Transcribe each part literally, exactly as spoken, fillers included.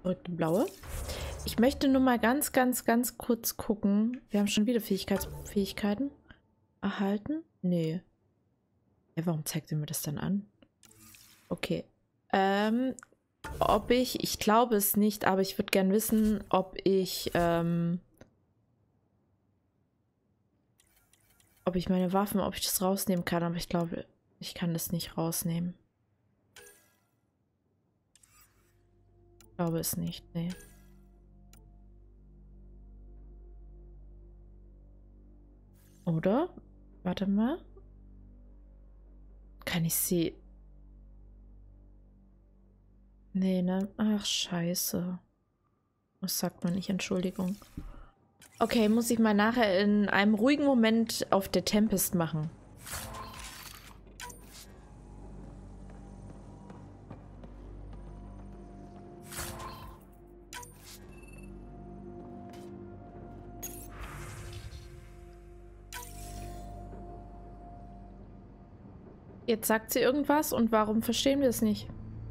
Verrückte blaue. Ich möchte nur mal ganz, ganz, ganz kurz gucken. Wir haben schon wieder Fähigkeits Fähigkeiten erhalten. Nee. Ja, warum zeigt er mir das dann an? Okay. Ähm, ob ich, ich glaube es nicht, aber ich würde gern wissen, ob ich, ähm, ob ich meine Waffen, ob ich das rausnehmen kann, aber ich glaube, ich kann das nicht rausnehmen. Ich glaube es nicht, nee. Oder? Warte mal. Kann ich sie... Nee, ne? Ach, scheiße. Was sagt man nicht? Entschuldigung. Okay, muss ich mal nachher in einem ruhigen Moment auf der Tempest machen. Jetzt sagt sie irgendwas und warum verstehen wir es nicht?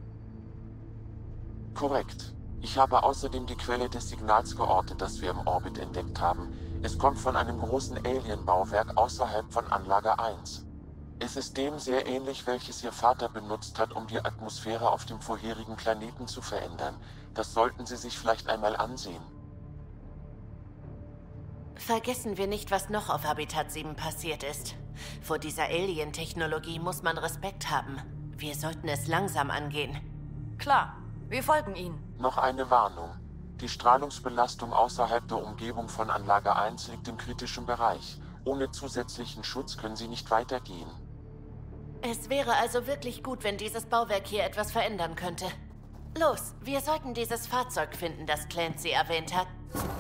Korrekt. Ich habe außerdem die Quelle des Signals geortet, das wir im Orbit entdeckt haben. Es kommt von einem großen Alien-Bauwerk außerhalb von Anlage eins. Es ist dem sehr ähnlich, welches Ihr Vater benutzt hat, um die Atmosphäre auf dem vorherigen Planeten zu verändern. Das sollten Sie sich vielleicht einmal ansehen. Vergessen wir nicht, was noch auf Habitat sieben passiert ist. Vor dieser Alien-Technologie muss man Respekt haben. Wir sollten es langsam angehen. Klar, wir folgen Ihnen. Noch eine Warnung. Die Strahlungsbelastung außerhalb der Umgebung von Anlage eins liegt im kritischen Bereich. Ohne zusätzlichen Schutz können Sie nicht weitergehen. Es wäre also wirklich gut, wenn dieses Bauwerk hier etwas verändern könnte. Los, wir sollten dieses Fahrzeug finden, das Clancy erwähnt hat.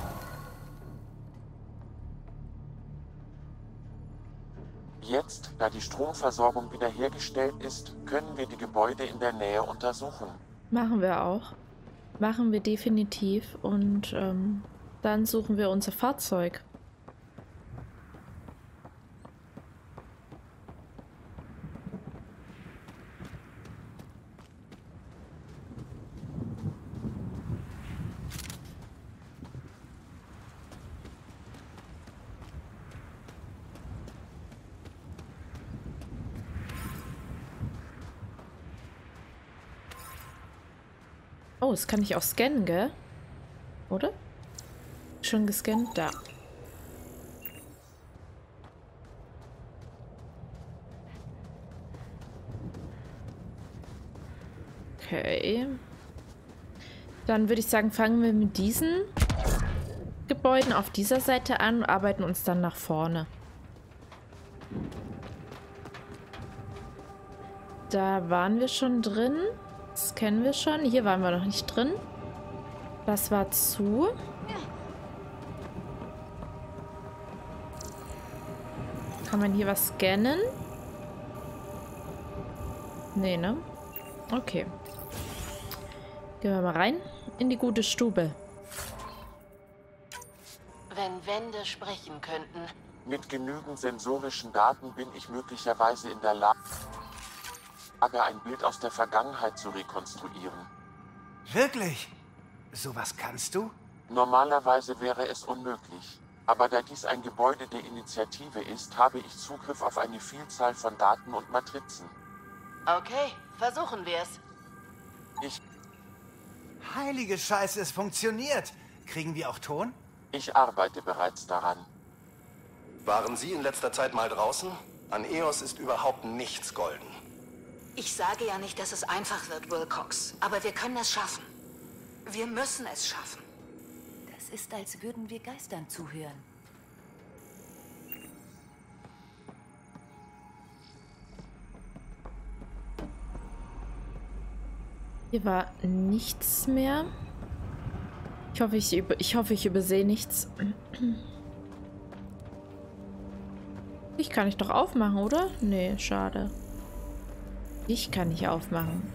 Jetzt, da die Stromversorgung wiederhergestellt ist, können wir die Gebäude in der Nähe untersuchen. Machen wir auch. Machen wir definitiv. Und ähm, dann suchen wir unser Fahrzeug. Oh, das kann ich auch scannen, gell? Oder? Schon gescannt? Da. Okay. Dann würde ich sagen, fangen wir mit diesen Gebäuden auf dieser Seite an und arbeiten uns dann nach vorne. Da waren wir schon drin. Das kennen wir schon. Hier waren wir noch nicht drin. Das war zu. Kann man hier was scannen? Nee, ne? Okay. Gehen wir mal rein in die gute Stube. Wenn Wände sprechen könnten. Mit genügend sensorischen Daten bin ich möglicherweise in der Lage, ein Bild aus der Vergangenheit zu rekonstruieren. Wirklich? Sowas kannst du? Normalerweise wäre es unmöglich. Aber da dies ein Gebäude der Initiative ist, habe ich Zugriff auf eine Vielzahl von Daten und Matrizen. Okay, versuchen wir es. Ich... Heilige Scheiße, es funktioniert. Kriegen wir auch Ton? Ich arbeite bereits daran. Waren Sie in letzter Zeit mal draußen? An Eos ist überhaupt nichts golden. Ich sage ja nicht, dass es einfach wird, Wilcox. Aber wir können es schaffen. Wir müssen es schaffen. Das ist, als würden wir Geistern zuhören. Hier war nichts mehr. Ich hoffe, ich, über, ich hoffe, ich übersehe nichts. Ich kann ich doch aufmachen, oder? Nee, schade. Ich kann nicht aufmachen.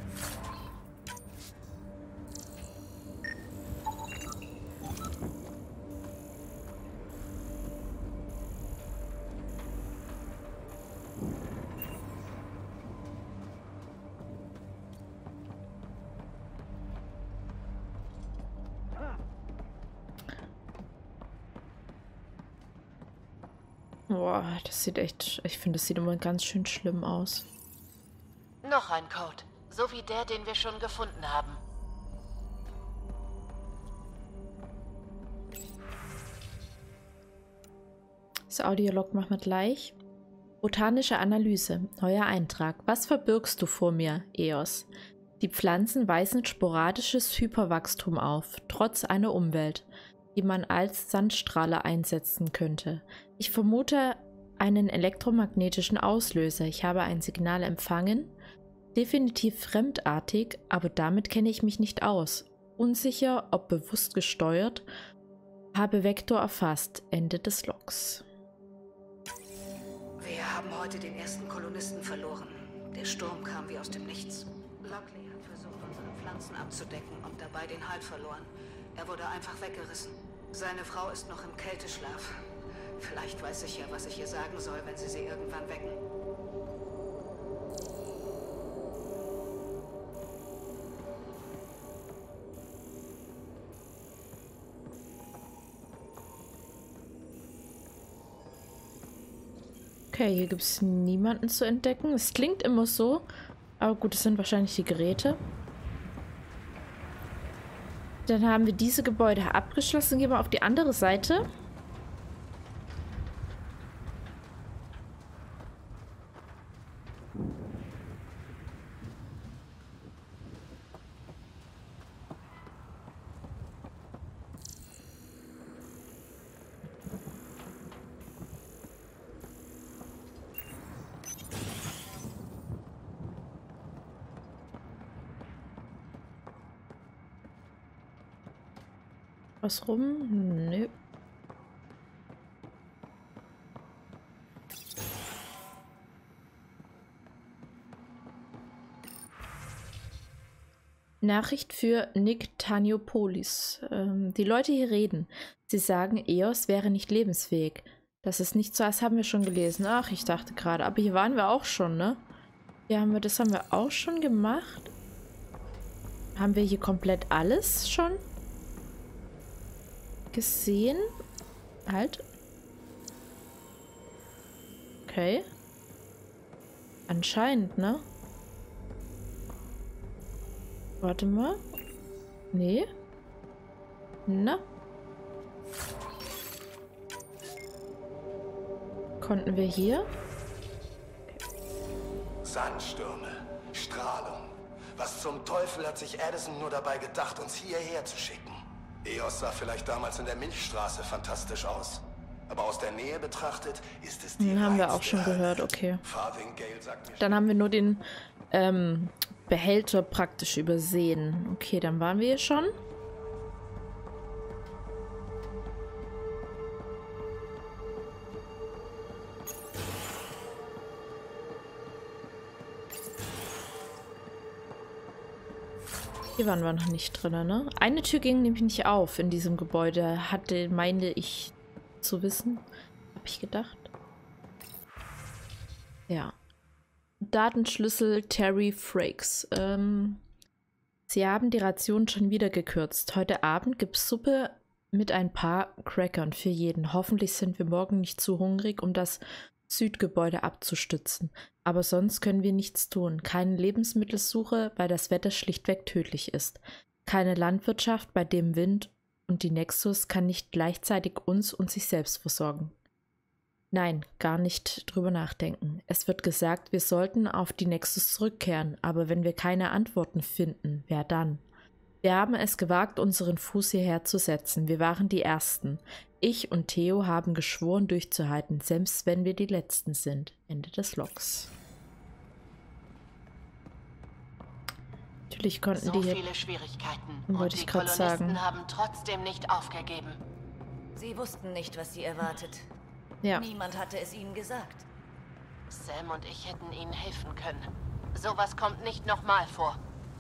Boah, das sieht echt... Ich finde, das sieht immer ganz schön schlimm aus. Noch ein Code. So wie der, den wir schon gefunden haben. Das Audiolog machen wir gleich. Botanische Analyse. Neuer Eintrag. Was verbirgst du vor mir, Eos? Die Pflanzen weisen sporadisches Hyperwachstum auf, trotz einer Umwelt, die man als Sandstrahler einsetzen könnte. Ich vermute einen elektromagnetischen Auslöser. Ich habe ein Signal empfangen. Definitiv fremdartig, aber damit kenne ich mich nicht aus. Unsicher, ob bewusst gesteuert. Habe Vektor erfasst. Ende des Logs. Wir haben heute den ersten Kolonisten verloren. Der Sturm kam wie aus dem Nichts. Lockley hat versucht, unsere Pflanzen abzudecken und dabei den Halt verloren. Er wurde einfach weggerissen. Seine Frau ist noch im Kälteschlaf. Vielleicht weiß ich ja, was ich ihr sagen soll, wenn sie sie irgendwann wecken. Okay, hier gibt es niemanden zu entdecken. Es klingt immer so, aber gut, es sind wahrscheinlich die Geräte. Dann haben wir diese Gebäude abgeschlossen. Gehen wir auf die andere Seite. Was rum? Nö. Nachricht für Nick Taniopolis. Ähm, die Leute hier reden. Sie sagen, Eos wäre nicht lebensfähig. Das ist nicht so, als haben wir schon gelesen. Ach, ich dachte gerade. Aber hier waren wir auch schon, ne? Hier haben wir, das haben wir auch schon gemacht. Haben wir hier komplett alles schon gesehen? Halt. Okay. Anscheinend, ne? Warte mal. Nee. Na? Konnten wir hier? Sandstürme, Strahlung. Was zum Teufel hat sich Addison nur dabei gedacht, uns hierher zu schicken? Eos sah vielleicht damals in der Milchstraße fantastisch aus. Aber aus der Nähe betrachtet ist es die Den haben wir auch reinste schon Hölle. gehört, okay. Farthingale sagt mir Dann haben wir nur den ähm, Behälter praktisch übersehen. Okay, dann waren wir hier schon. Hier waren wir noch nicht drin, ne? Eine Tür ging nämlich nicht auf in diesem Gebäude. Hatte, meine ich zu wissen. Habe ich gedacht. Ja. Datenschlüssel Terry Frakes. Ähm, Sie haben die Ration schon wieder gekürzt. Heute Abend gibt es Suppe mit ein paar Crackern für jeden. Hoffentlich sind wir morgen nicht zu hungrig, um das Südgebäude abzustützen. Aber sonst können wir nichts tun. Keine Lebensmittelsuche, weil das Wetter schlichtweg tödlich ist. Keine Landwirtschaft, bei dem Wind und die Nexus kann nicht gleichzeitig uns und sich selbst versorgen. Nein, gar nicht drüber nachdenken. Es wird gesagt, wir sollten auf die Nexus zurückkehren, aber wenn wir keine Antworten finden, wer dann? Wir haben es gewagt, unseren Fuß hierher zu setzen. Wir waren die Ersten. Ich und Theo haben geschworen, durchzuhalten, selbst wenn wir die Letzten sind. Ende des Logs. Natürlich konnten so die hier... viele Schwierigkeiten. Wollte Und ich die gerade Kolonisten sagen. haben trotzdem nicht aufgegeben. Sie wussten nicht, was sie erwartet. Ja. Niemand hatte es ihnen gesagt. Sam und ich hätten ihnen helfen können. Sowas kommt nicht nochmal vor.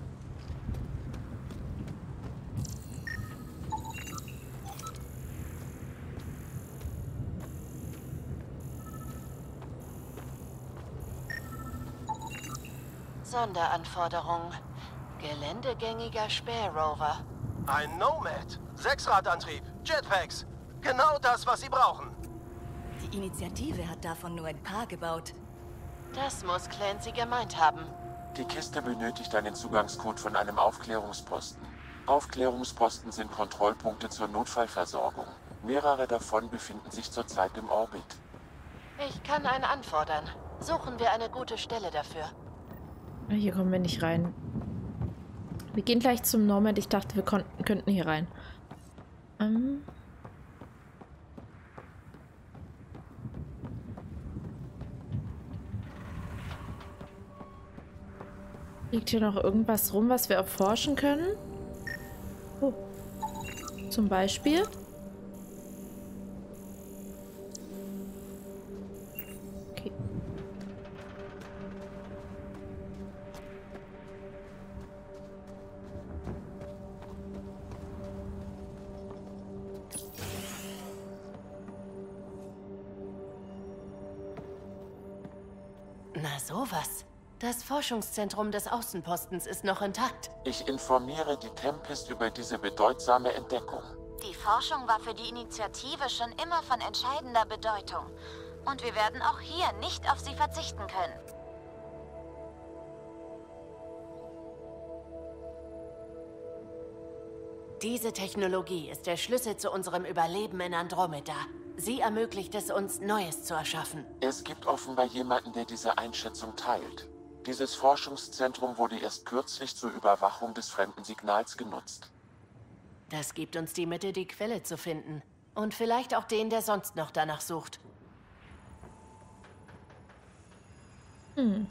Sonderanforderung. Geländegängiger Spährover. Ein Nomad. Sechsradantrieb. Jetpacks. Genau das, was Sie brauchen. Die Initiative hat davon nur ein paar gebaut. Das muss Clancy gemeint haben. Die Kiste benötigt einen Zugangscode von einem Aufklärungsposten. Aufklärungsposten sind Kontrollpunkte zur Notfallversorgung. Mehrere davon befinden sich zurzeit im Orbit. Ich kann einen anfordern. Suchen wir eine gute Stelle dafür. Hier kommen wir nicht rein. Wir gehen gleich zum Nomad. Ich dachte, wir konnten, könnten hier rein. Ähm... Liegt hier noch irgendwas rum, was wir erforschen können? Oh. Zum Beispiel. Okay. Na sowas. Das Forschungszentrum des Außenpostens ist noch intakt. Ich informiere die Tempest über diese bedeutsame Entdeckung. Die Forschung war für die Initiative schon immer von entscheidender Bedeutung. Und wir werden auch hier nicht auf sie verzichten können. Diese Technologie ist der Schlüssel zu unserem Überleben in Andromeda. Sie ermöglicht es uns, Neues zu erschaffen. Es gibt offenbar jemanden, der diese Einschätzung teilt. Dieses Forschungszentrum wurde erst kürzlich zur Überwachung des fremden Signals genutzt. Das gibt uns die Mittel, die Quelle zu finden. Und vielleicht auch den, der sonst noch danach sucht. Hm.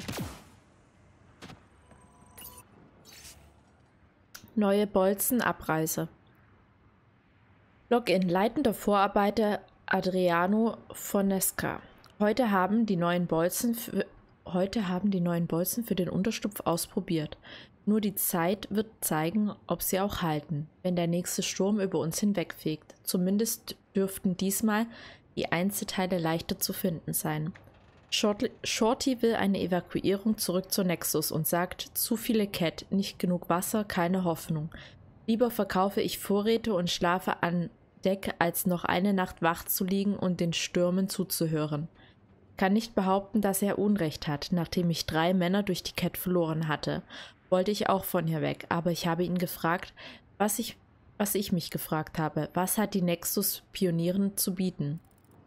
Neue Bolzen-Abreise. Login. Leitender Vorarbeiter Adriano Fonesca. Heute haben die neuen Bolzen für Heute haben die neuen Bolzen für den Unterstupf ausprobiert. Nur die Zeit wird zeigen, ob sie auch halten, wenn der nächste Sturm über uns hinwegfegt. Zumindest dürften diesmal die Einzelteile leichter zu finden sein. Shorty, Shorty will eine Evakuierung zurück zur Nexus und sagt, zu viele Cat, nicht genug Wasser, keine Hoffnung. Lieber verkaufe ich Vorräte und schlafe an Deck, als noch eine Nacht wach zu liegen und den Stürmen zuzuhören. Kann nicht behaupten, dass er Unrecht hat. Nachdem ich drei Männer durch die Cat verloren hatte, wollte ich auch von hier weg, aber ich habe ihn gefragt, was ich, was ich mich gefragt habe. Was hat die Nexus-Pionieren zu bieten?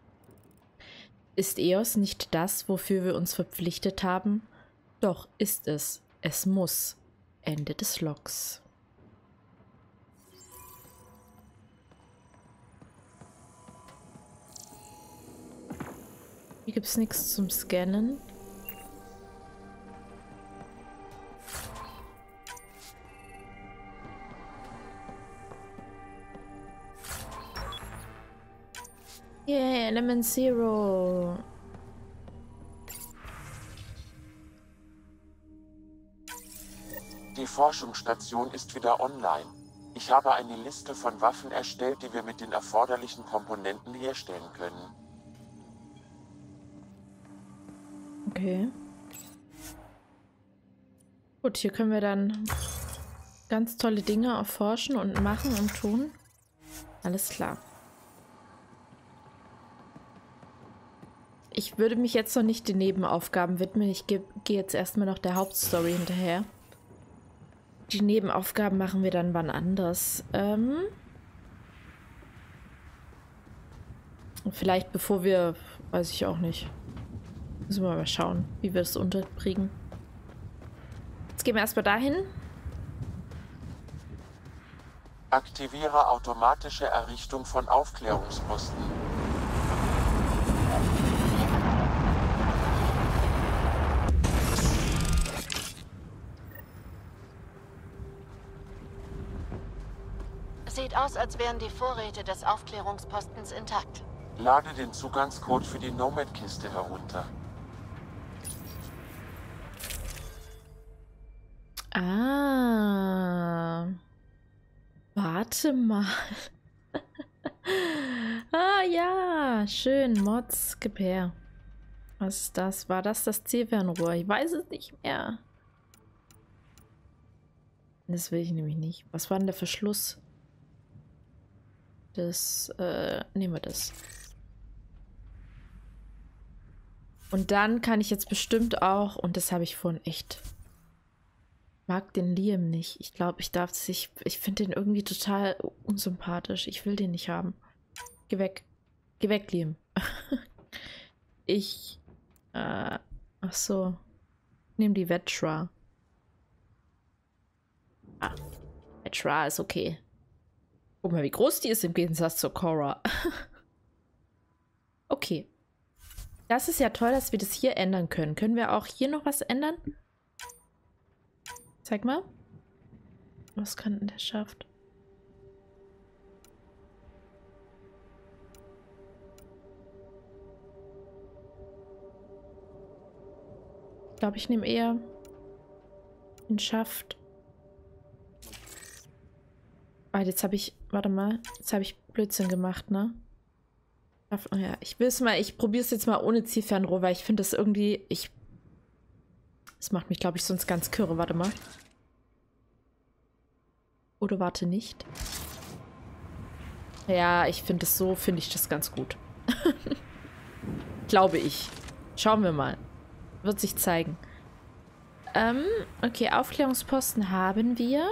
Ist E O S nicht das, wofür wir uns verpflichtet haben? Doch, ist es. Es muss. Ende des Logs. Hier gibt es nichts zum Scannen. Yeah, Element Zero. Die Forschungsstation ist wieder online. Ich habe eine Liste von Waffen erstellt, die wir mit den erforderlichen Komponenten herstellen können. Okay. Gut, hier können wir dann ganz tolle Dinge erforschen und machen und tun. Alles klar. Ich würde mich jetzt noch nicht den Nebenaufgaben widmen. Ich gehe geh jetzt erstmal noch der Hauptstory hinterher. Die Nebenaufgaben machen wir dann wann anders. Ähm Vielleicht bevor wir... Weiß ich auch nicht. Müssen wir mal schauen, wie wir das unterbringen. Jetzt gehen wir erstmal dahin. Aktiviere automatische Errichtung von Aufklärungsposten. Sieht aus, als wären die Vorräte des Aufklärungspostens intakt. Lade den Zugangscode für die Nomad-Kiste herunter. Ah. Warte mal. Ah ja, schön. Mods, gib her. Was ist das? War das das Zielfernrohr? Ich weiß es nicht mehr. Das will ich nämlich nicht. Was war denn der Verschluss? Das, äh, nehmen wir das. Und dann kann ich jetzt bestimmt auch, und das habe ich vorhin echt, mag den Liam nicht. Ich glaube, ich darf es, ich, ich finde den irgendwie total unsympathisch. Ich will den nicht haben. Geh weg. Geh weg, Liam. ich, äh, ach so. Nehm die Vetra. Ah, Vetra ist okay. Guck mal, wie groß die ist im Gegensatz zu Cora. Okay. Das ist ja toll, dass wir das hier ändern können. Können wir auch hier noch was ändern? Zeig mal. Was kann denn der Schaft? Ich glaube, ich nehme eher den Schaft. Ah, jetzt habe ich, warte mal, jetzt habe ich Blödsinn gemacht, ne? Oh ja, ich will es mal, ich probiere es jetzt mal ohne Zielfernrohr, weil ich finde das irgendwie, ich, das macht mich, glaube ich, sonst ganz kirre. Warte mal. Oder warte nicht. Ja, ich finde es so, finde ich das ganz gut. Glaube ich. Schauen wir mal. Wird sich zeigen. Ähm, okay, Aufklärungsposten haben wir.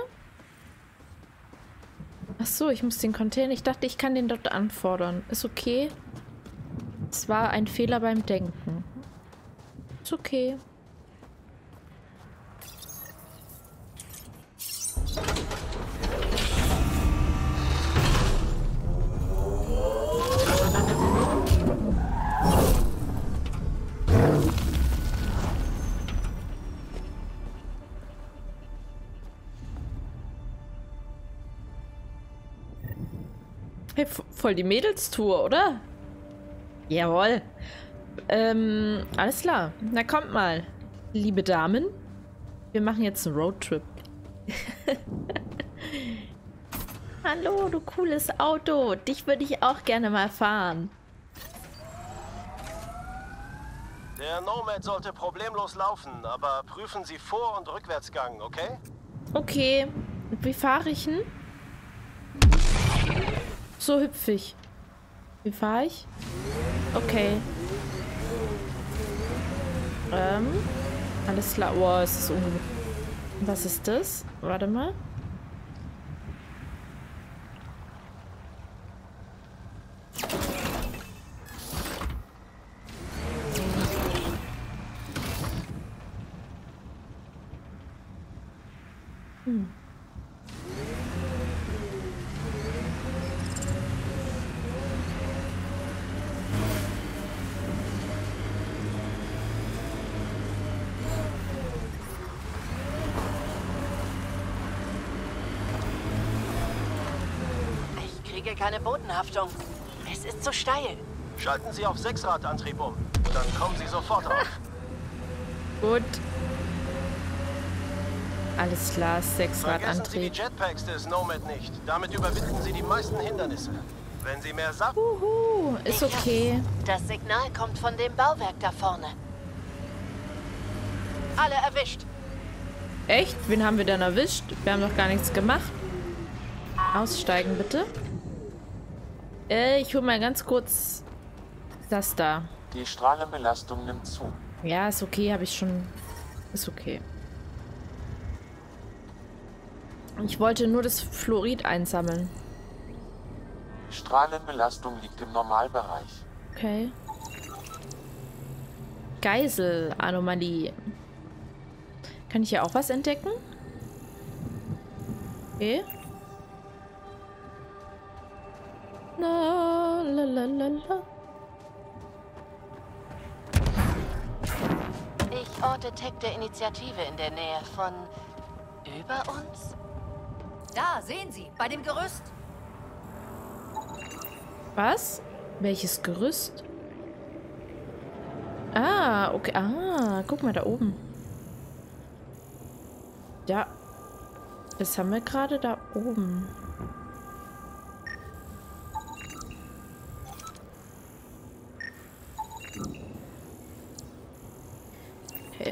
Ach so, ich muss den Container. Ich dachte, ich kann den dort anfordern. Ist okay. Es war ein Fehler beim Denken. Ist okay. Hey, voll die Mädelstour, oder? Jawohl. Ähm, alles klar. Na kommt mal, liebe Damen. Wir machen jetzt einen Roadtrip. Hallo, du cooles Auto. Dich würde ich auch gerne mal fahren. Der Nomad sollte problemlos laufen, aber prüfen Sie Vor- und Rückwärtsgang, okay? Okay. Wie fahre ich ihn? So hüpfig. Wie fahre ich? Okay. Ähm. Alles klar. Oh, es ist ungut. Was ist das? Warte mal. Hm. Ich kriege keine Bodenhaftung. Es ist zu steil. Schalten Sie auf Sechsradantrieb um. Dann kommen Sie sofort auf. Gut. Alles klar, Vergessen Sie die Sechsradantrieb. Jetpacks des Nomad nicht. Damit überwinden Sie die meisten Hindernisse. Wenn Sie mehr Saft... Uhu, ist Ich okay. hab's. Das Signal kommt von dem Bauwerk da vorne. Alle erwischt. Echt? Wen haben wir denn erwischt? Wir haben doch gar nichts gemacht. Aussteigen, bitte. Äh, ich hole mal ganz kurz das da. Die Strahlenbelastung nimmt zu. Ja, ist okay, habe ich schon... Ist okay. Ich wollte nur das Fluorid einsammeln. Die Strahlenbelastung liegt im Normalbereich. Okay. Geisel-Anomalie. Kann ich hier auch was entdecken? Okay. La, la, la, la, la. Ich orte Tech der Initiative in der Nähe von... über uns? Da, sehen Sie, bei dem Gerüst. Was? Welches Gerüst? Ah, okay. Ah, guck mal da oben. Ja. Das haben wir gerade da oben. Okay.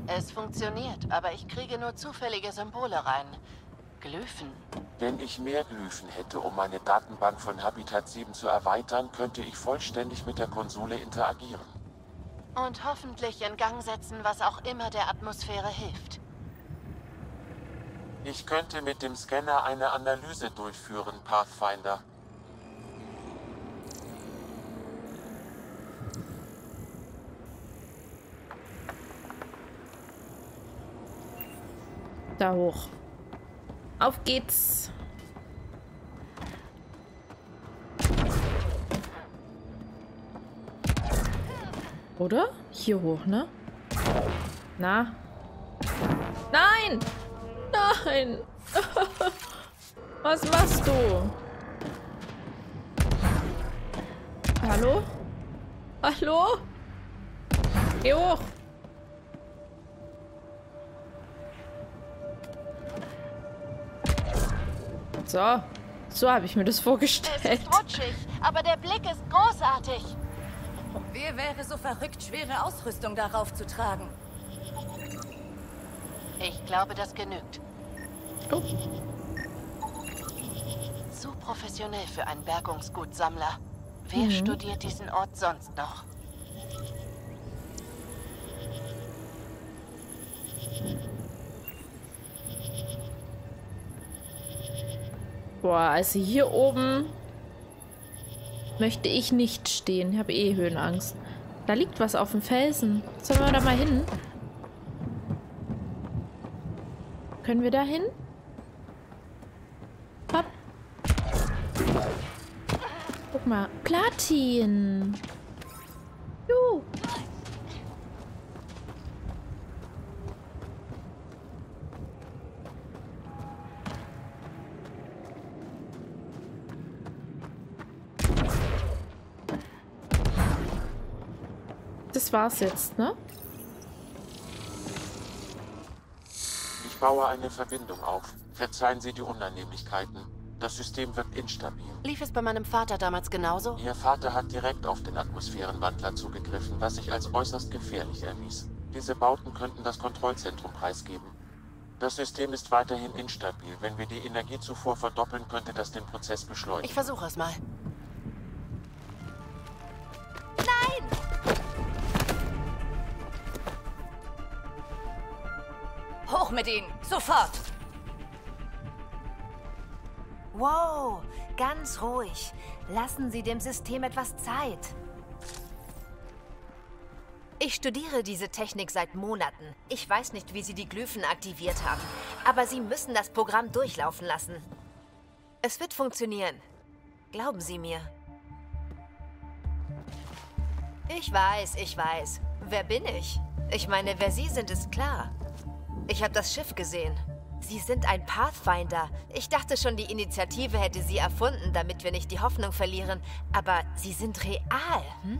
Es funktioniert, aber ich kriege nur zufällige Symbole rein. Glyphen. Wenn ich mehr Glyphen hätte, um meine Datenbank von Habitat sieben zu erweitern, könnte ich vollständig mit der Konsole interagieren. Und hoffentlich in Gang setzen, was auch immer der Atmosphäre hilft. Ich könnte mit dem Scanner eine Analyse durchführen, Pathfinder. Da hoch. Auf geht's. Oder? Hier hoch, ne? Na? Nein! Nein! Was machst du? Hallo? Hallo? Geh hoch! So, so habe ich mir das vorgestellt. Es ist rutschig, aber der Blick ist großartig. Wer wäre so verrückt, schwere Ausrüstung darauf zu tragen? Ich glaube, das genügt. Oh. Zu professionell für einen Bergungsgutsammler. Wer Mhm. studiert diesen Ort sonst noch? Boah, also hier oben möchte ich nicht stehen. Ich habe eh Höhenangst. Da liegt was auf dem Felsen. Sollen wir da mal hin? Können wir da hin? Hopp. Guck mal. Platin. Juhu. Das war's jetzt, ne? Ich baue eine Verbindung auf. Verzeihen Sie die Unannehmlichkeiten. Das System wird instabil. Lief es bei meinem Vater damals genauso? Ihr Vater hat direkt auf den Atmosphärenwandler zugegriffen, was sich als äußerst gefährlich erwies. Diese Bauten könnten das Kontrollzentrum preisgeben. Das System ist weiterhin instabil. Wenn wir die Energiezufuhr verdoppeln, könnte das den Prozess beschleunigen. Ich versuche es mal. Hoch mit ihnen! Sofort! Wow, ganz ruhig. Lassen Sie dem System etwas Zeit. Ich studiere diese Technik seit Monaten. Ich weiß nicht, wie Sie die Glyphen aktiviert haben. Aber Sie müssen das Programm durchlaufen lassen. Es wird funktionieren. Glauben Sie mir. Ich weiß, ich weiß. Wer bin ich? Ich meine, wer Sie sind, ist klar. Ich habe das Schiff gesehen. Sie sind ein Pathfinder. Ich dachte schon, die Initiative hätte Sie erfunden, damit wir nicht die Hoffnung verlieren. Aber Sie sind real, hm?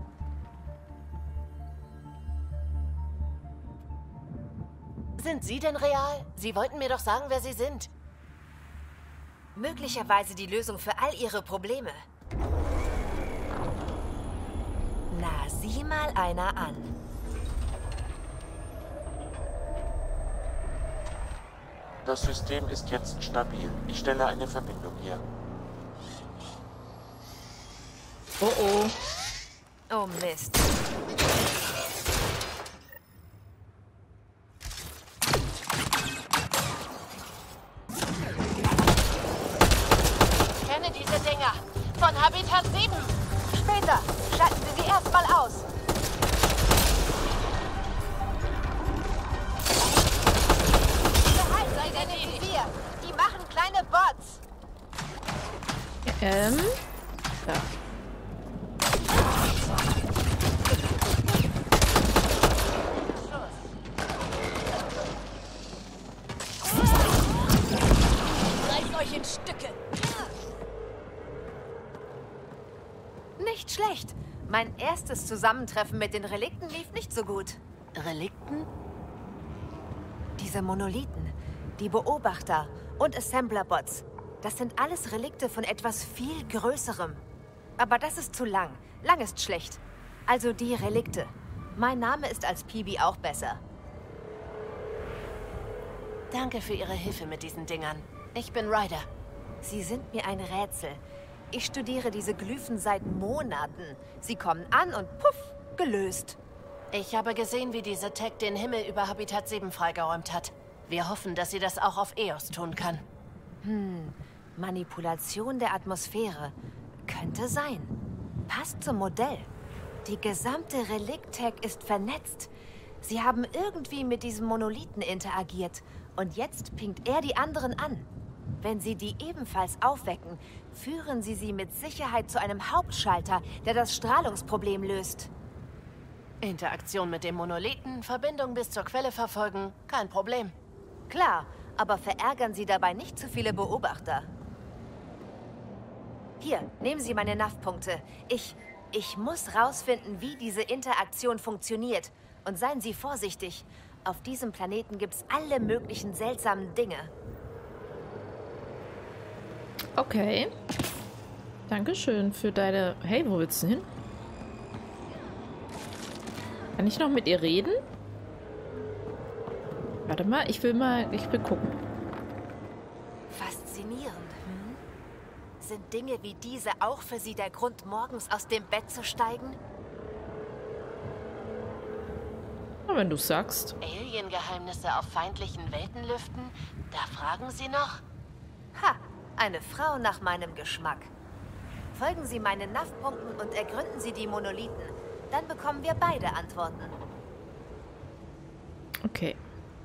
Sind Sie denn real? Sie wollten mir doch sagen, wer Sie sind. Möglicherweise die Lösung für all Ihre Probleme. Na, sieh mal einer an. Das System ist jetzt stabil. Ich stelle eine Verbindung her. Oh oh. Oh Mist. Ich kenne diese Dinger. Von Habitat sieben. Später. Schalten Sie sie erstmal aus. Wir. Die machen kleine Bots. Ähm. Ja. Reißt euch in Stücke! Nicht schlecht. Mein erstes Zusammentreffen mit den Relikten lief nicht so gut. Relikten? Diese Monolithen, die Beobachter und Assembler-Bots. Das sind alles Relikte von etwas viel Größerem. Aber das ist zu lang. Lang ist schlecht. Also die Relikte. Mein Name ist als P B auch besser. Danke für Ihre Hilfe mit diesen Dingern. Ich bin Ryder. Sie sind mir ein Rätsel. Ich studiere diese Glyphen seit Monaten. Sie kommen an und puff, gelöst. Ich habe gesehen, wie diese Tech den Himmel über Habitat sieben freigeräumt hat. Wir hoffen, dass sie das auch auf Eos tun kann. Hm, Manipulation der Atmosphäre. Könnte sein. Passt zum Modell. Die gesamte Relikt-Tech ist vernetzt. Sie haben irgendwie mit diesem Monolithen interagiert. Und jetzt pinkt er die anderen an. Wenn Sie die ebenfalls aufwecken, führen Sie sie mit Sicherheit zu einem Hauptschalter, der das Strahlungsproblem löst. Interaktion mit dem Monolithen, Verbindung bis zur Quelle verfolgen, kein Problem. Klar, aber verärgern Sie dabei nicht zu viele Beobachter. Hier, nehmen Sie meine N A V-Punkte. Ich, ich muss rausfinden, wie diese Interaktion funktioniert. Und seien Sie vorsichtig. Auf diesem Planeten gibt's alle möglichen seltsamen Dinge. Okay. Dankeschön für deine... Hey, wo willst du hin? Kann ich noch mit ihr reden? Warte mal, ich will mal... Ich will gucken. Faszinierend, hm? Sind Dinge wie diese auch für Sie der Grund, morgens aus dem Bett zu steigen? Na, wenn du sagst. Alien-Geheimnisse auf feindlichen Welten lüften? Da fragen Sie noch? Ha! Eine Frau nach meinem Geschmack. Folgen Sie meinen N A V-Punkten und ergründen Sie die Monolithen. Dann bekommen wir beide Antworten. Okay.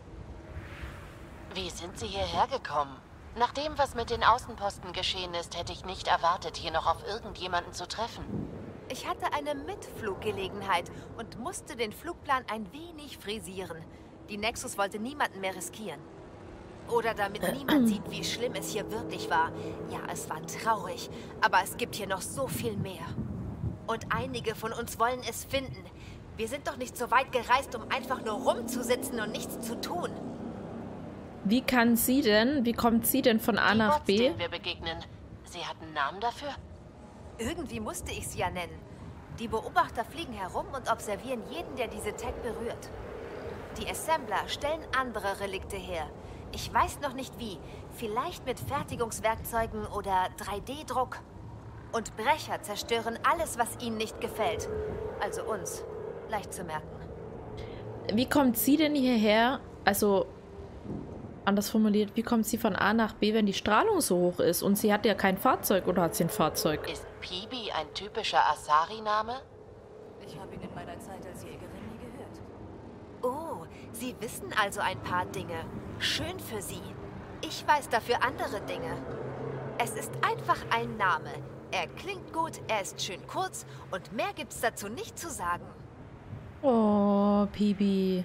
Wie sind Sie hierher gekommen? Nach dem, was mit den Außenposten geschehen ist, hätte ich nicht erwartet, hier noch auf irgendjemanden zu treffen. Ich hatte eine Mitfluggelegenheit und musste den Flugplan ein wenig frisieren. Die Nexus wollte niemanden mehr riskieren. Oder damit niemand sieht, wie schlimm es hier wirklich war. Ja, es war traurig, aber es gibt hier noch so viel mehr. Und einige von uns wollen es finden. Wir sind doch nicht so weit gereist, um einfach nur rumzusitzen und nichts zu tun. Wie kann sie denn, wie kommt sie denn von A nach B? Die Bots, denen wir begegnen. Sie hat einen Namen dafür? Irgendwie musste ich sie ja nennen. Die Beobachter fliegen herum und observieren jeden, der diese Tech berührt. Die Assembler stellen andere Relikte her. Ich weiß noch nicht wie. Vielleicht mit Fertigungswerkzeugen oder drei D Druck. Und Brecher zerstören alles, was ihnen nicht gefällt. Also uns. Leicht zu merken. Wie kommt sie denn hierher? Also, anders formuliert, wie kommt sie von A nach B, wenn die Strahlung so hoch ist? Und sie hat ja kein Fahrzeug, oder hat sie ein Fahrzeug? Ist Peebee ein typischer Asari-Name? Ich habe ihn in meiner Zeit als Jägerin nie gehört. Oh, Sie wissen also ein paar Dinge. Schön für Sie. Ich weiß dafür andere Dinge. Es ist einfach ein Name. Er klingt gut, er ist schön kurz und mehr gibt's dazu nicht zu sagen. Oh, Peebee.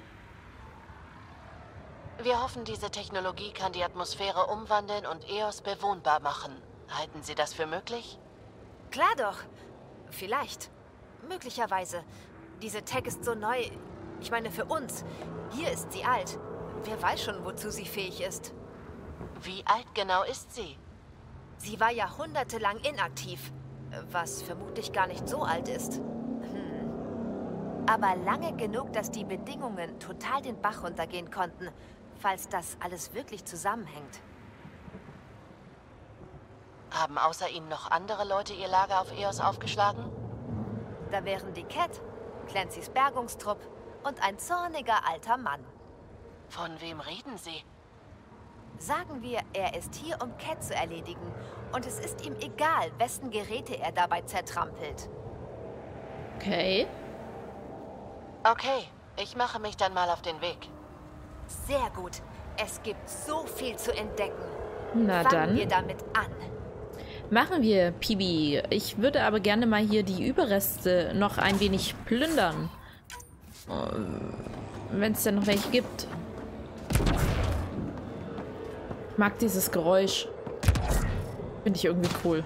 Wir hoffen, diese Technologie kann die Atmosphäre umwandeln und Eos bewohnbar machen. Halten Sie das für möglich? Klar doch. Vielleicht. Möglicherweise. Diese Tech ist so neu. Ich meine, für uns. Hier ist sie alt. Wer weiß schon, wozu sie fähig ist. Wie alt genau ist sie? Sie war jahrhundertelang inaktiv. Was vermutlich gar nicht so alt ist. Hm. Aber lange genug, dass die Bedingungen total den Bach runtergehen konnten. Falls das alles wirklich zusammenhängt. Haben außer Ihnen noch andere Leute ihr Lager auf Eos aufgeschlagen? Da wären die Cat, Clancy's Bergungstrupp und ein zorniger alter Mann. Von wem reden Sie? Sagen wir, er ist hier, um Cat zu erledigen. Und es ist ihm egal, wessen Geräte er dabei zertrampelt. Okay. Okay, ich mache mich dann mal auf den Weg. Sehr gut. Es gibt so viel zu entdecken. Na Fangen dann. wir damit an. Machen wir, Peebee. Ich würde aber gerne mal hier die Überreste noch ein wenig plündern. Wenn es denn noch welche gibt. Ich mag dieses Geräusch. Finde ich irgendwie cool.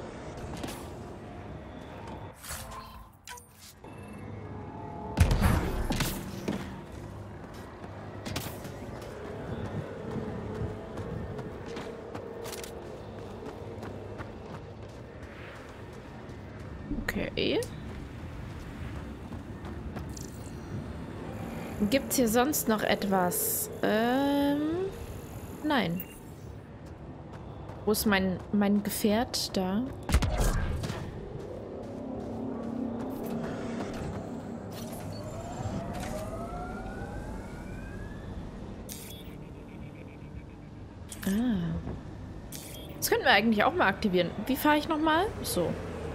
Okay. Gibt's hier sonst noch etwas? Ähm. Nein. Wo ist mein, mein Gefährt? Da. Ah. Das könnten wir eigentlich auch mal aktivieren. Wie fahre ich nochmal? So.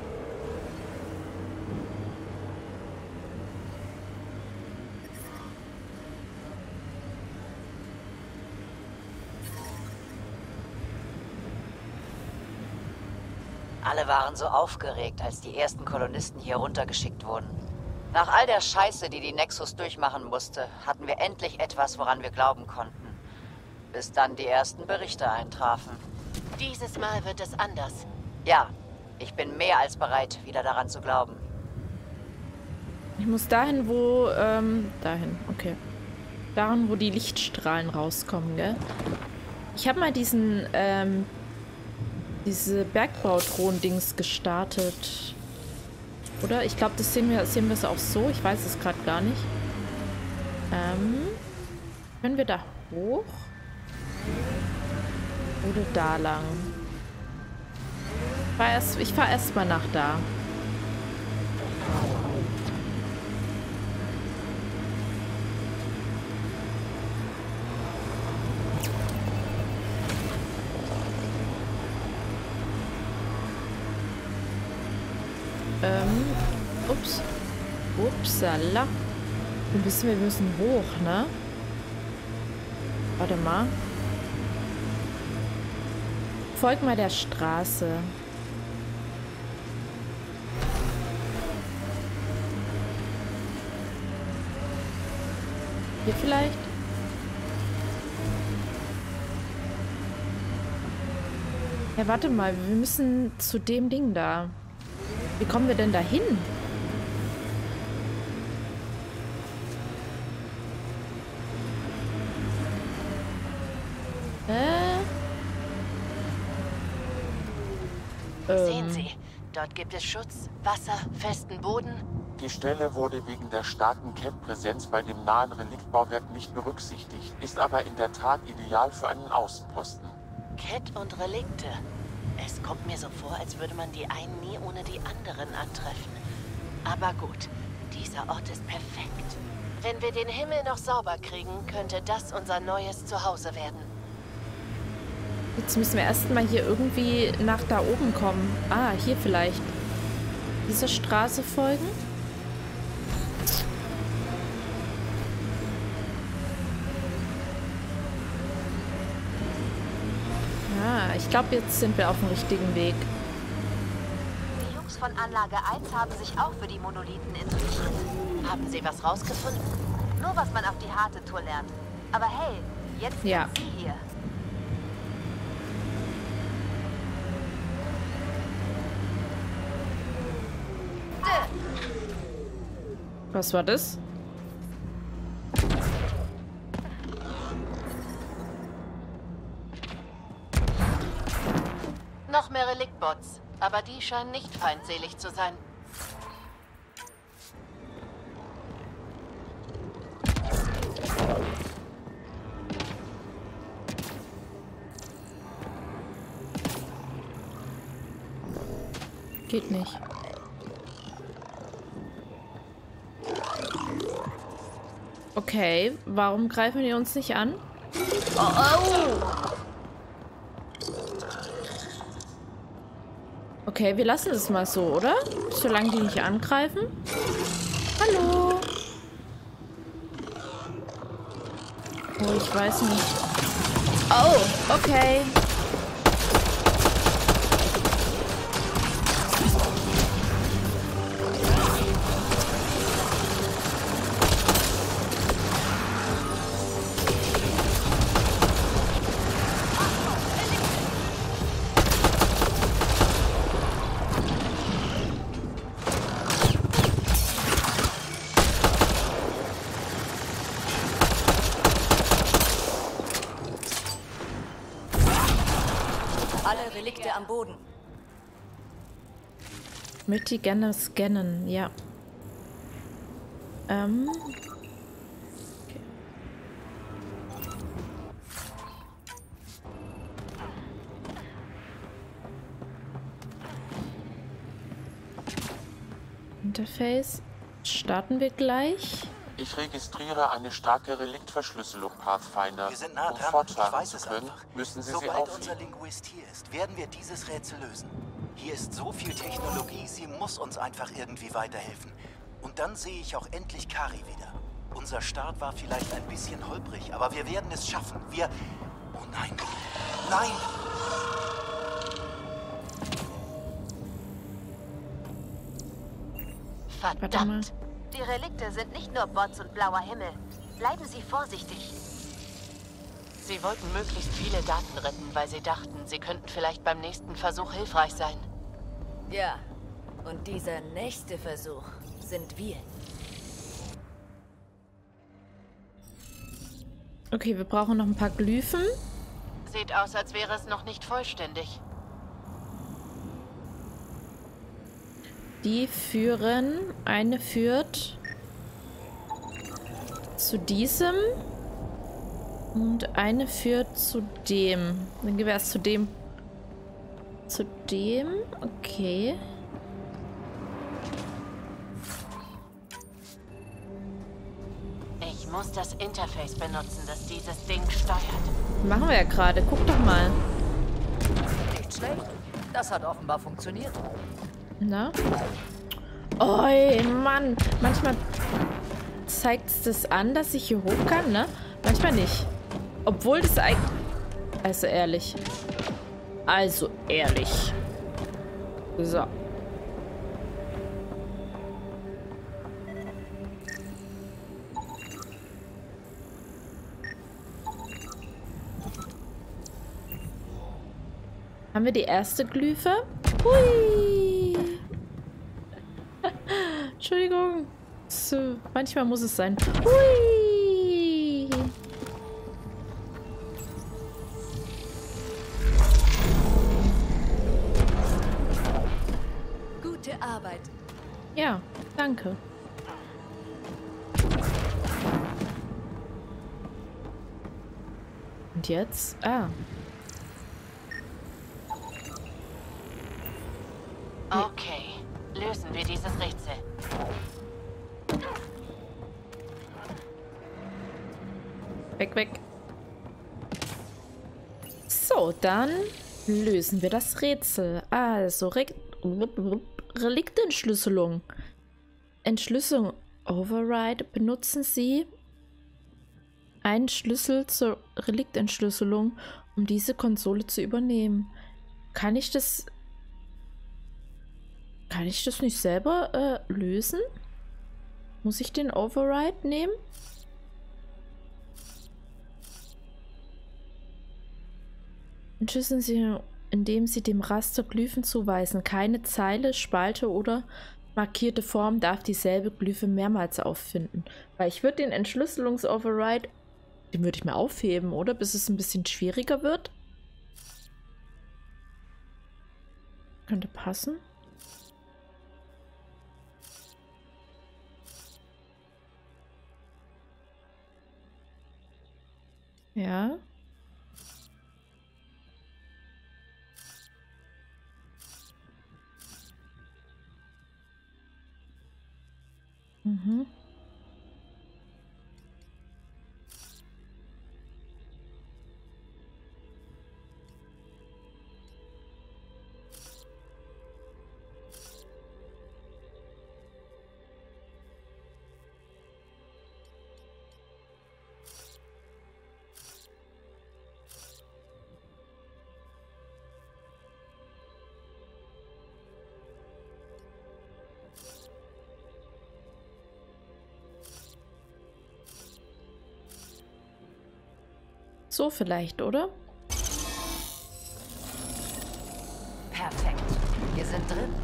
Alle waren so aufgeregt, als die ersten Kolonisten hier runtergeschickt wurden. Nach all der Scheiße, die die Nexus durchmachen musste, hatten wir endlich etwas, woran wir glauben konnten. Bis dann die ersten Berichte eintrafen. Dieses Mal wird es anders. Ja, ich bin mehr als bereit, wieder daran zu glauben. Ich muss dahin, wo, ähm, dahin, okay. Dahin, wo die Lichtstrahlen rauskommen, gell? Ich habe mal diesen, ähm, diese Bergbaudrohnen-Dings gestartet. Oder? Ich glaube, das sehen wir, sehen wir es auch so. Ich weiß es gerade gar nicht. Ähm, können wir da hoch? Oder da lang? Ich fahre erst, ich fahr erst mal nach da. Ähm, ups. Upsala. Wir wissen, wir müssen hoch, ne? Warte mal. Folg mal der Straße. Hier vielleicht? Ja, warte mal. Wir müssen zu dem Ding da. Wie kommen wir denn da hin? Sehen Sie, dort gibt es Schutz, Wasser, festen Boden. Die Stelle wurde wegen der starken Cat-Präsenz bei dem nahen Reliktbauwerk nicht berücksichtigt, ist aber in der Tat ideal für einen Außenposten. Cat und Relikte. Es kommt mir so vor, als würde man die einen nie ohne die anderen antreffen. Aber gut, dieser Ort ist perfekt. Wenn wir den Himmel noch sauber kriegen, könnte das unser neues Zuhause werden. Jetzt müssen wir erstmal hier irgendwie nach da oben kommen. Ah, hier vielleicht. Diese Straße folgen? Ah, ich glaube, jetzt sind wir auf dem richtigen Weg. Die Jungs von Anlage eins haben sich auch für die Monolithen interessiert. Haben Sie was rausgefunden? Nur, was man auf die harte Tour lernt. Aber hey, jetzt ja. sind Sie hier. Was war das? Noch mehr Reliktbots, aber die scheinen nicht feindselig zu sein. Geht nicht. Okay, warum greifen die uns nicht an? Oh, oh! Okay, wir lassen es mal so, oder? Solange die nicht angreifen. Hallo? Oh, ich weiß nicht. Oh, okay. Alle Relikte am Boden. Möchte ich gerne scannen, ja. Ähm. Okay. Interface. Starten wir gleich. Ich registriere eine starke Reliktverschlüsselung, Pathfinder. Wir sind nah um dran. fortfahren Ich weiß zu es können, einfach. müssen Sie Sobald sie aufheben. unser Linguist hier ist, werden wir dieses Rätsel lösen. Hier ist so viel Technologie, sie muss uns einfach irgendwie weiterhelfen. Und dann sehe ich auch endlich Kari wieder. Unser Start war vielleicht ein bisschen holprig, aber wir werden es schaffen. Wir... Oh nein. Nein! Verdammt! Die Relikte sind nicht nur Bots und blauer Himmel. Bleiben Sie vorsichtig. Sie wollten möglichst viele Daten retten, weil sie dachten, sie könnten vielleicht beim nächsten Versuch hilfreich sein. Ja, und dieser nächste Versuch sind wir. Okay, wir brauchen noch ein paar Glyphen. Sieht aus, als wäre es noch nicht vollständig. Die führen, eine führt zu diesem und eine führt zu dem. Dann gehen wir erst zu dem. Zu dem, okay. Ich muss das Interface benutzen, das dieses Ding steuert. Machen wir ja gerade, guck doch mal. Nicht schlecht. Das hat offenbar funktioniert. Na? Oi, Mann. Manchmal zeigt es das an, dass ich hier hoch kann, ne? Manchmal nicht. Obwohl das eigentlich... Also ehrlich. Also ehrlich. So. Haben wir die erste Glyphe? Hui! Entschuldigung. So, manchmal muss es sein. Hui! Gute Arbeit. Ja, danke. Und jetzt? Ah. Okay, lösen wir dieses Rätsel. Weg, weg. So, dann lösen wir das Rätsel. Also, Re Reliktentschlüsselung. Entschlüsselung. Override. Benutzen Sie einen Schlüssel zur Reliktentschlüsselung, um diese Konsole zu übernehmen. Kann ich das... Kann ich das nicht selber äh, lösen? Muss ich den Override nehmen? Entschlüsseln Sie, indem Sie dem Raster Glyphen zuweisen. Keine Zeile, Spalte oder markierte Form darf dieselbe Glyphe mehrmals auffinden. Weil ich würde den Entschlüsselungs-Override, den würde ich mir aufheben, oder? Bis es ein bisschen schwieriger wird. Könnte passen. Ja. Mhm. So vielleicht, oder? Perfekt. Wir sind drin.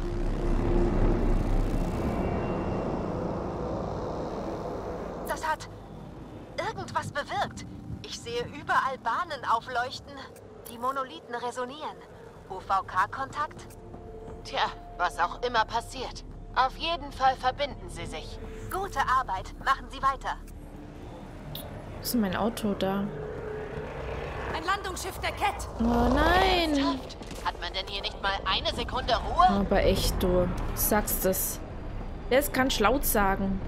Das hat irgendwas bewirkt. Ich sehe überall Bahnen aufleuchten. Die Monolithen resonieren. U V K-Kontakt? Tja, was auch immer passiert. Auf jeden Fall verbinden sie sich. Gute Arbeit. Machen Sie weiter. Ist mein Auto da? Ein Landungsschiff der Cat. Oh nein. Ernsthaft? Hat man denn hier nicht mal eine Sekunde Ruhe? Aber echt, du sagst es. Es kann laut sagen.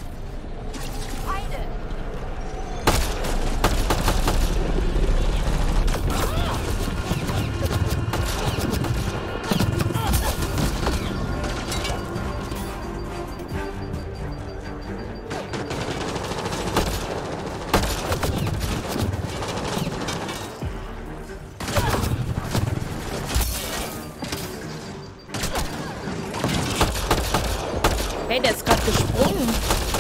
Hey, der ist gerade gesprungen.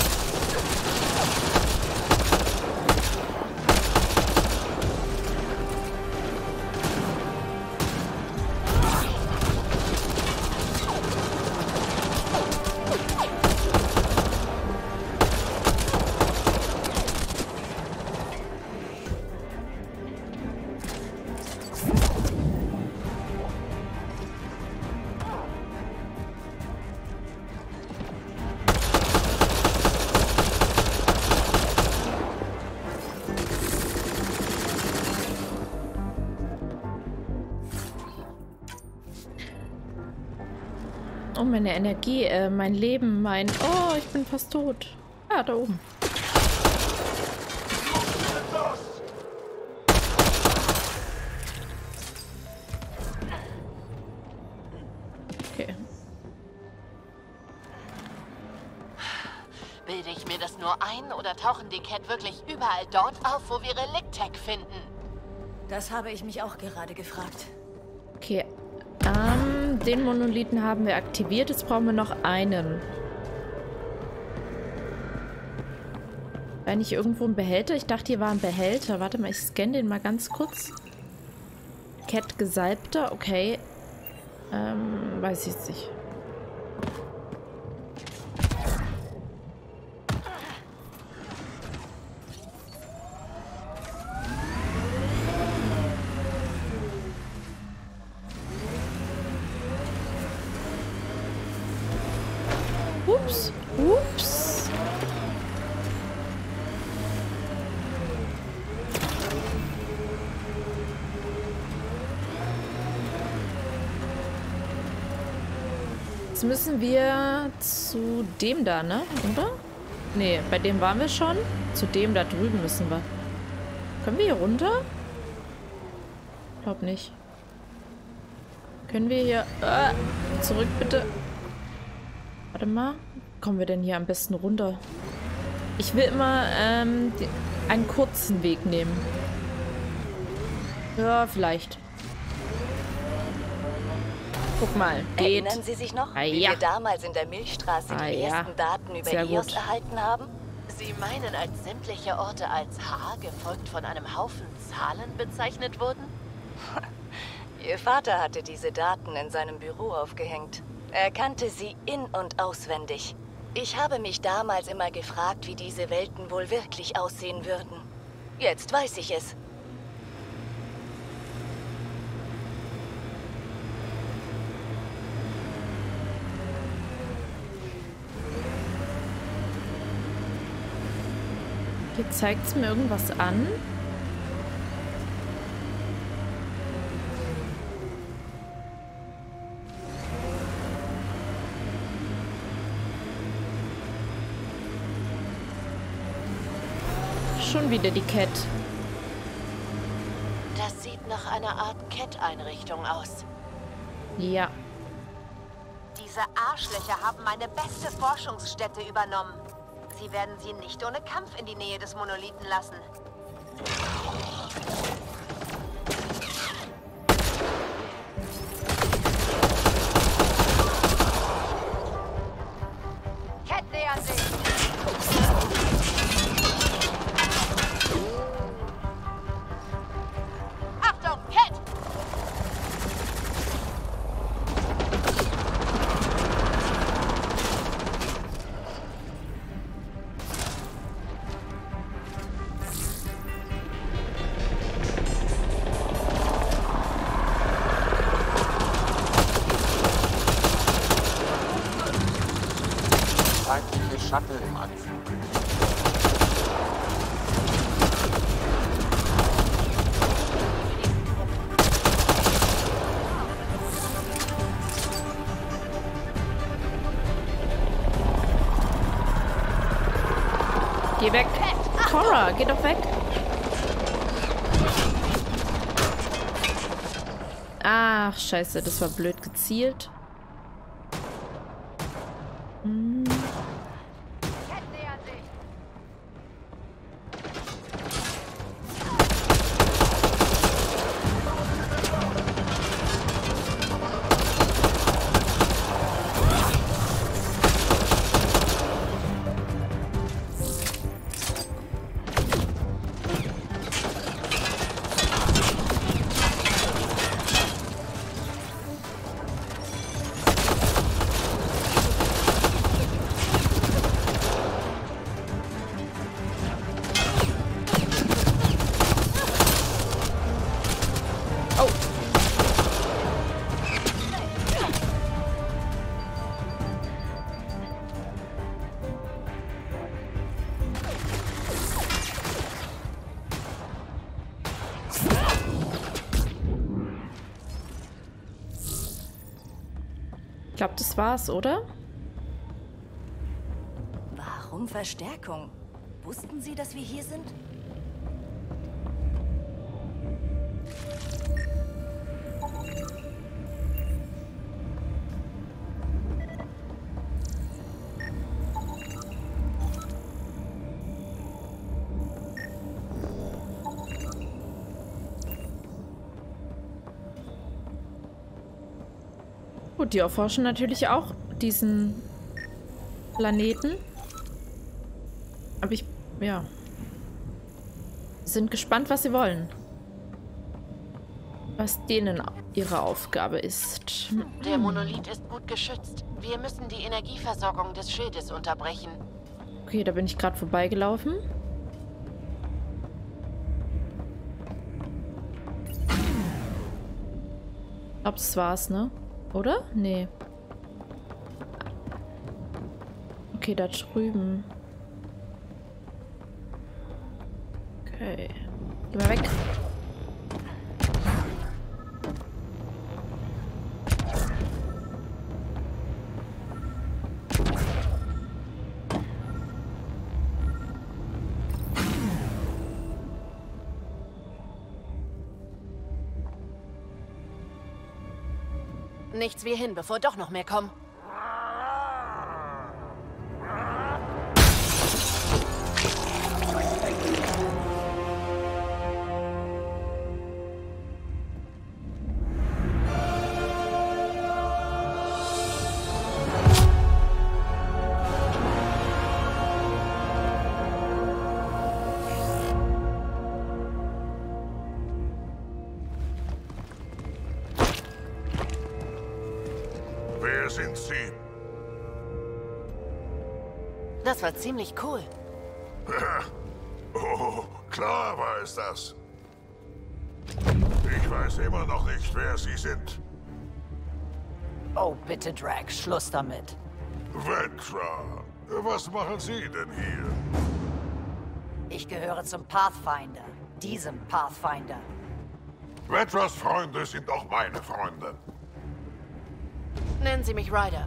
Oh, meine Energie, äh, mein Leben, mein... Oh, ich bin fast tot. Ah, da oben. Okay. Bilde ich mir das nur ein oder tauchen die Cat wirklich überall dort auf, wo wir Reliktech finden? Das habe ich mich auch gerade gefragt. Okay. Ähm, den Monolithen haben wir aktiviert. Jetzt brauchen wir noch einen. War nicht irgendwo ein Behälter? Ich dachte, hier war ein Behälter. Warte mal, ich scanne den mal ganz kurz. Cat gesalbter, okay. Ähm, weiß ich jetzt nicht. Ups, ups. Jetzt müssen wir zu dem da, ne? Oder? Nee, bei dem waren wir schon. Zu dem da drüben müssen wir. Können wir hier runter? Ich glaube nicht. Können wir hier... Äh, zurück bitte. Warte mal. Kommen wir denn hier am besten runter? Ich will immer ähm, die, einen kurzen Weg nehmen. Ja, vielleicht. Guck mal, geht. Erinnern Sie sich noch, ah, wie ja. wir damals in der Milchstraße ah, die ja. ersten Daten über Sehr E O S gut. erhalten haben? Sie meinen, als sämtliche Orte als H, gefolgt von einem Haufen Zahlen bezeichnet wurden? Ihr Vater hatte diese Daten in seinem Büro aufgehängt. Er kannte sie in- und auswendig. Ich habe mich damals immer gefragt, wie diese Welten wohl wirklich aussehen würden. Jetzt weiß ich es. Hier zeigt es mir irgendwas an. Schon wieder die Cat. Das sieht nach einer Art Cat-Einrichtung aus. Ja. Diese Arschlöcher haben meine beste Forschungsstätte übernommen. Sie werden sie nicht ohne Kampf in die Nähe des Monolithen lassen. Cat nähert sich! Achtung, Cat! Feindliche Shuttle im Anflug. Geh weg. Cora, geh doch weg. Ach, scheiße, das war blöd gezielt. Hm. Ich glaube, das war's, oder? Warum Verstärkung? Wussten Sie, dass wir hier sind? Gut, die erforschen natürlich auch diesen Planeten. Aber ich, ja, sind gespannt, was sie wollen. Was denen ihre Aufgabe ist. Der Monolith ist gut geschützt. Wir müssen die Energieversorgung des Schildes unterbrechen. Okay, da bin ich gerade vorbeigelaufen. Ich glaube, das war's, ne? Oder? Nee. Okay, da drüben. Okay. Geh mal weg. Nichts wie hin, bevor doch noch mehr kommen. Wer sind Sie? Das war ziemlich cool. Oh, klar war es das. Ich weiß immer noch nicht, wer Sie sind. Oh, bitte, Drag, Schluss damit. Vetra, was machen Sie denn hier? Ich gehöre zum Pathfinder. Diesem Pathfinder. Vetras Freunde sind auch meine Freunde. Nennen Sie mich Ryder.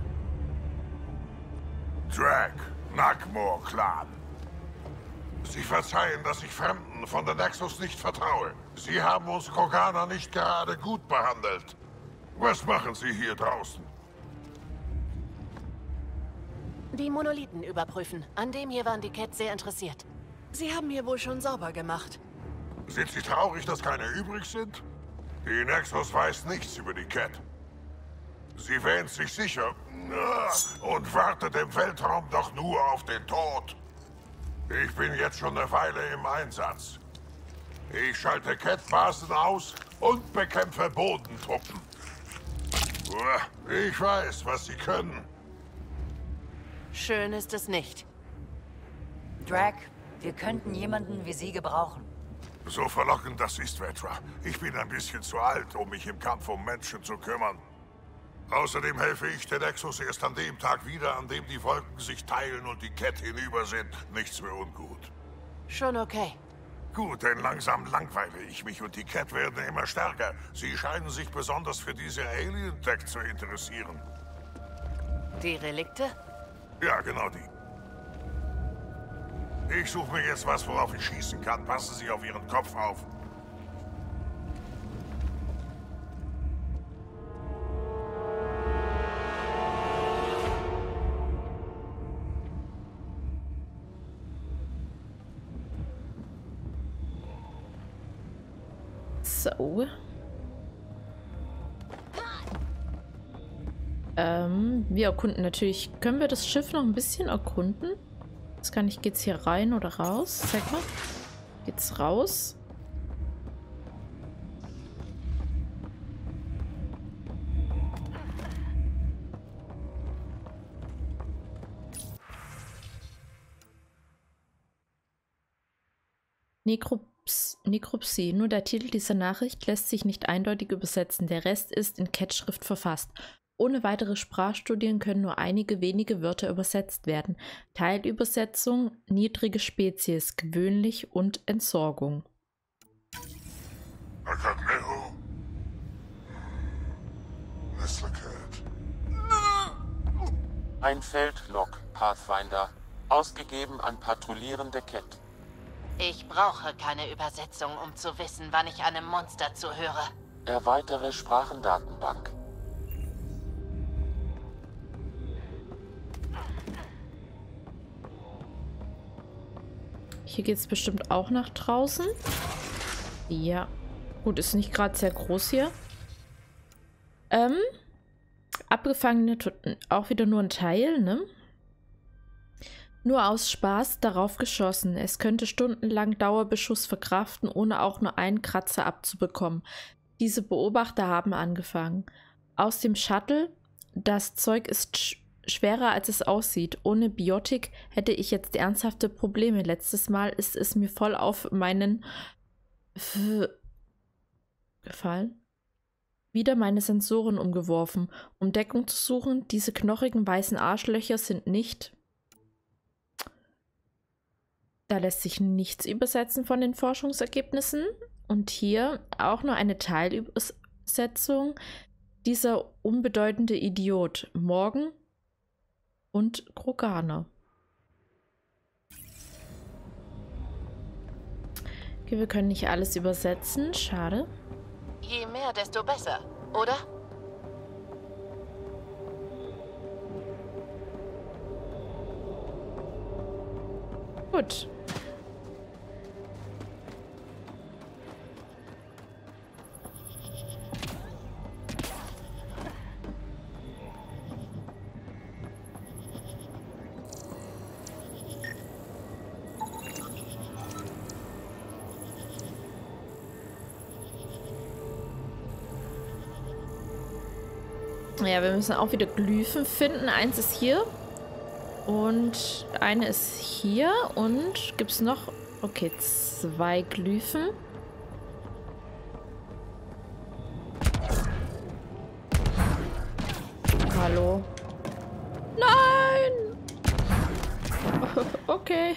Drag, Nagmor Clan. Sie verzeihen, dass ich Fremden von der Nexus nicht vertraue. Sie haben uns Kroganer nicht gerade gut behandelt. Was machen Sie hier draußen? Die Monolithen überprüfen. An dem hier waren die Cat sehr interessiert. Sie haben hier wohl schon sauber gemacht. Sind Sie traurig, dass keine übrig sind? Die Nexus weiß nichts über die Cat. Sie wähnt sich sicher und wartet im Weltraum doch nur auf den Tod. Ich bin jetzt schon eine Weile im Einsatz. Ich schalte Cat-Basen aus und bekämpfe Bodentruppen. Ich weiß, was sie können. Schön ist es nicht. Drag, wir könnten jemanden wie Sie gebrauchen. So verlockend das ist, Vetra. Ich bin ein bisschen zu alt, um mich im Kampf um Menschen zu kümmern. Außerdem helfe ich der Nexus erst an dem Tag wieder, an dem die Wolken sich teilen und die Cat hinüber sind. Nichts mehr ungut. Schon okay. Gut, denn langsam langweile ich mich und die Cat werden immer stärker. Sie scheinen sich besonders für diese Alien-Tech zu interessieren. Die Relikte? Ja, genau die. Ich suche mir jetzt was, worauf ich schießen kann. Passen Sie auf Ihren Kopf auf. So. Ähm, wir erkunden natürlich. Können wir das Schiff noch ein bisschen erkunden? Das kann ich. Geht's hier rein oder raus? Zeig mal. Geht's raus? Nekrops Nekropsie. Nur der Titel dieser Nachricht lässt sich nicht eindeutig übersetzen. Der Rest ist in Cat-Schrift verfasst. Ohne weitere Sprachstudien können nur einige wenige Wörter übersetzt werden. Teilübersetzung, niedrige Spezies, gewöhnlich und Entsorgung. Ein Feldlog, Pathfinder. Ausgegeben an patrouillierende Cat. Ich brauche keine Übersetzung, um zu wissen, wann ich einem Monster zuhöre. Erweitere Sprachendatenbank. Hier geht es bestimmt auch nach draußen. Ja. Gut, ist nicht gerade sehr groß hier. Ähm. Abgefangene, auch wieder nur ein Teil, ne? Nur aus Spaß darauf geschossen. Es könnte stundenlang Dauerbeschuss verkraften, ohne auch nur einen Kratzer abzubekommen. Diese Beobachter haben angefangen. Aus dem Shuttle. Das Zeug ist sch schwerer, als es aussieht. Ohne Biotik hätte ich jetzt ernsthafte Probleme. Letztes Mal ist es mir voll auf meinen F gefallen. Wieder meine Sensoren umgeworfen, um Deckung zu suchen. Diese knochigen weißen Arschlöcher sind nicht... Da lässt sich nichts übersetzen von den Forschungsergebnissen. Und hier auch nur eine Teilübersetzung. Dieser unbedeutende Idiot. Morgen und Kroganer. Okay, wir können nicht alles übersetzen. Schade. Je mehr, desto besser, oder? Gut. Ja, wir müssen auch wieder Glyphen finden. Eins ist hier. Und eine ist hier. Und gibt es noch... Okay, zwei Glyphen. Hallo. Nein! Okay.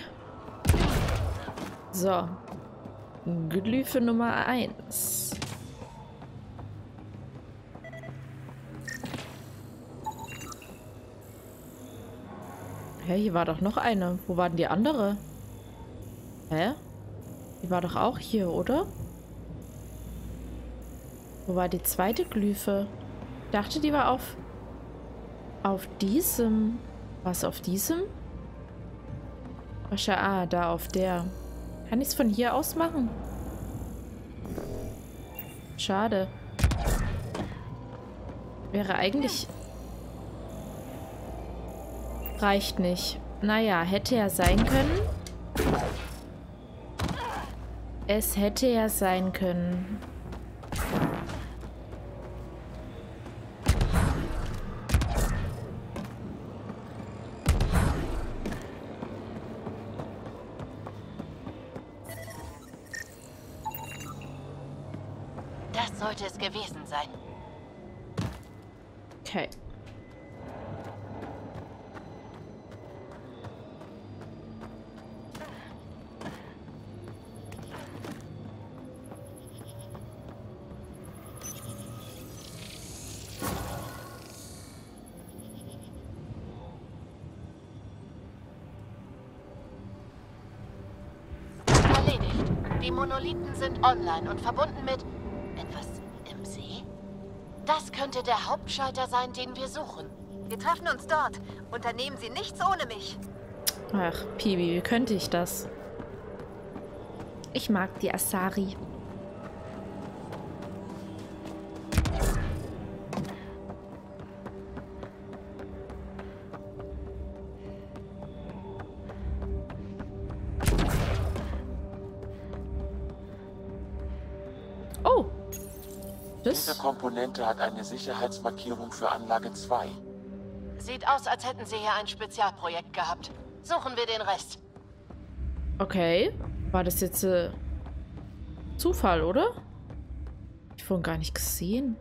So. Glyphe Nummer eins. Hä, hier war doch noch eine. Wo war denn die andere? Hä? Die war doch auch hier, oder? Wo war die zweite Glyphe? Ich dachte, die war auf... Auf diesem... Was, auf diesem? Wahrscheinlich... Ah, da auf der. Kann ich es von hier aus machen? Schade. Wäre eigentlich... Reicht nicht. Naja, hätte ja sein können. Es hätte ja sein können. Das sollte es gewesen sein. Okay. Erledigt. Die Monolithen sind online und verbunden mit etwas im See. Das könnte der Hauptschalter sein, den wir suchen. Wir treffen uns dort. Unternehmen Sie nichts ohne mich. Ach, Pibi, wie könnte ich das? Ich mag die Asari. Oh. Das? Diese Komponente hat eine Sicherheitsmarkierung für Anlage zwei. Sieht aus, als hätten sie hier ein Spezialprojekt gehabt. Suchen wir den Rest. Okay. War das jetzt äh, Zufall, oder? Ich vorhin gar nicht gesehen.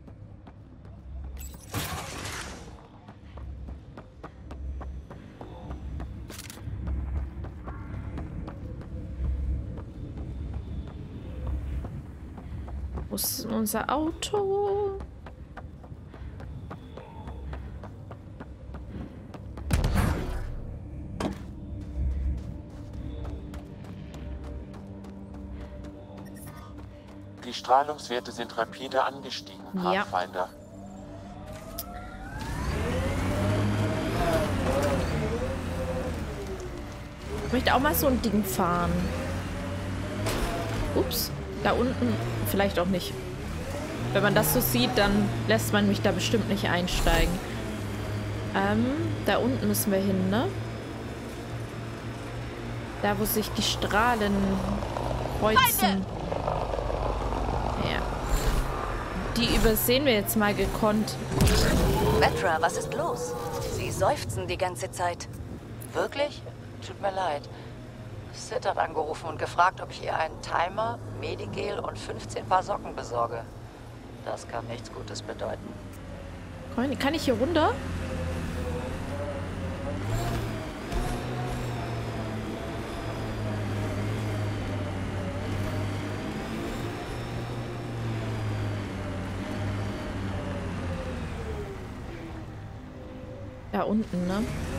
Wo ist denn unser Auto? Die Strahlungswerte sind rapide angestiegen, Ja. Pathfinder. Ich möchte auch mal so ein Ding fahren. Ups, da unten vielleicht auch nicht. Wenn man das so sieht, dann lässt man mich da bestimmt nicht einsteigen. Ähm, da unten müssen wir hin, ne? Da, wo sich die Strahlen kreuzen. Ja. Die übersehen wir jetzt mal gekonnt. Vetra, was ist los? Sie seufzen die ganze Zeit. Wirklich? Tut mir leid. Sid hat angerufen und gefragt, ob ich ihr einen Timer, Medigel und fünfzehn Paar Socken besorge. Das kann nichts Gutes bedeuten. Kann ich hier runter? Da unten, ne?